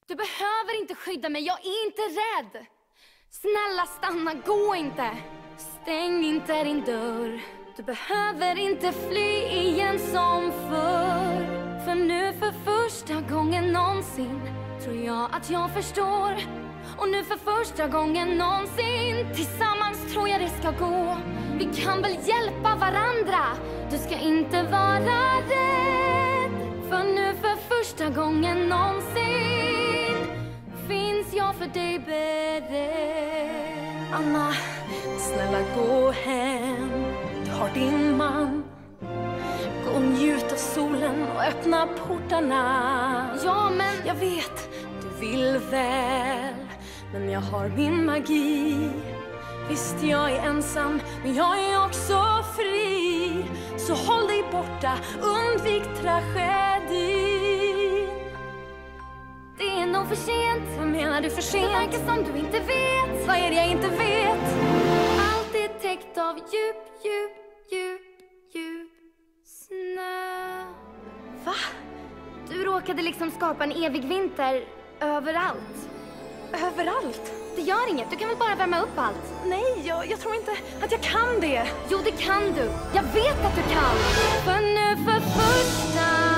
Du behöver inte skydda mig, jag är inte rädd. Snälla stanna, gå inte. Stäng inte din dörr. Du behöver inte fly igen som förr. För nu för första gången någonsin tror jag att jag förstår. Och nu för första gången någonsin tillsammans tror jag det ska gå. Vi kan väl hjälpa varandra. Du ska inte vara rädd. För nu för första gången någonsin finns jag för dig beredd. Anna, snälla gå hem. Du har din man. Gå och njut av solen och öppna portarna. Ja, men jag vet, du vill väl. Men jag har min magi. Visst, jag är ensam, men jag är också fri. Så håll dig borta, undvik tragedin. det är nog för sent. Vad menar du för sent? Det verkar som du inte vet. Vad är det jag inte vet? Allt är täckt av djup, djup, djup, djup snö. Va? Du råkade liksom skapa en evig vinter överallt. Överallt? Det gör inget, du kan väl bara värma upp allt? Nej, jag tror inte att jag kan det. Jo, det kan du. Jag vet att du kan. För nu för första